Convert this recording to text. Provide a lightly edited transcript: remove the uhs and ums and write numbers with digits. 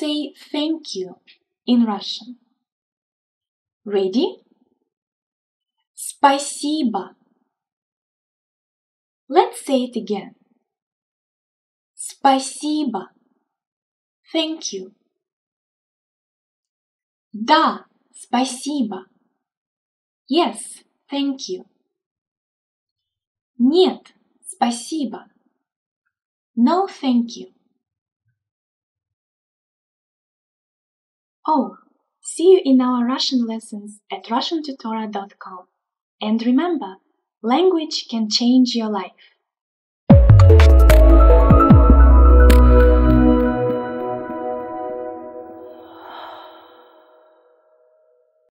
say thank you in Russian. Ready? Спасибо. Let's say it again. Спасибо. Thank you. Да, спасибо. Yes, thank you. Нет, спасибо. No, thank you. Oh, see you in our Russian lessons at RussianTutora.com. And remember, language can change your life.